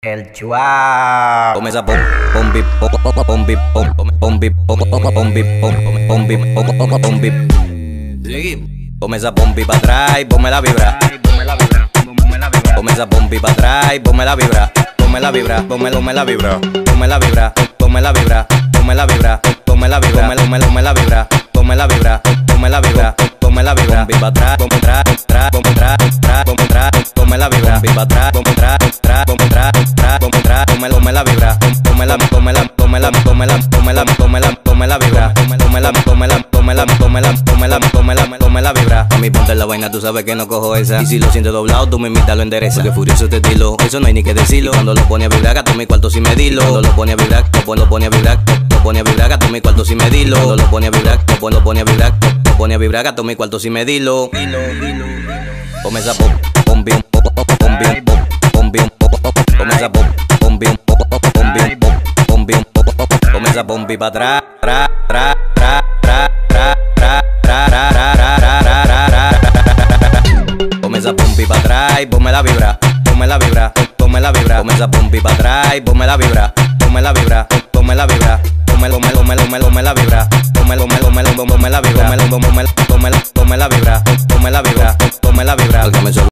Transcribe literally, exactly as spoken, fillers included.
El Chuao. Come esa bom, bombi, bombi, bombi, bombi, bombi, bombi, bombi. Seguimos. Come esa bombi pa' atrás y ponme la vibra. Come esa bombi pa' atrás y ponme la vibra. Ponme la vibra, ponme, ponme la vibra. Ponme la vibra, ponme la vibra. Ponme la vibra, ponme la vibra. Ponme, ponme la vibra. Ponme la vibra, ponme la vibra. Ponme la vibra. Bombi pa' atrás, ponme atrás, atrás, ponme atrás, atrás, ponme atrás. Ponme la vibra. Bombi pa' atrás, ponme atrás, atrás, ponme atrás, atrás, ponme atrás. Ponme, ponme la vibra. Ponme la, ponme la, ponme la, ponme la, ponme la, ponme la, ponme la vibra. Ponme la, ponme la, ponme la, ponme la, ponme la, ponme la, ponme la vibra. A mí ponte la vaina, tú sabes que no cojo esa. Y si lo sientes doblado, tú me imitas, lo endereza. Porque furioso te estilo, eso no hay ni que decirlo. Cuando lo pone a vibrar, gato mi cuarto sin medirlo. Cuando lo pone a vibrar, lo pone a vibrar, lo pone a vibrar, gato mi cuarto sin medirlo. Cuando lo pone a vibrar, lo pone a vibrar, lo pone a vibrar, gato mi cuarto sin medirlo. Come esa pop, bombi, bombi, bombi, come esa pop, bombi, bombi, bombi, come esa bombi pa' atrás, tra, tra, tra, tra, tra, tra, tra, tra, tra, tra, tra. Come esa bombi pa' atrás y ponme la vibra, ponme la vibra, ponme la vibra. Come esa bombi pa' atrás y ponme la vibra, ponme la vibra, ponme la vibra. Ponme, ponme, ponme, ponme, ponme la vibra. Ponme, ponme, ponme, ponme, ponme la vibra. Ponme, ponme, ponme, ponme la vibra. Ponme la vibra, ponme la vibra.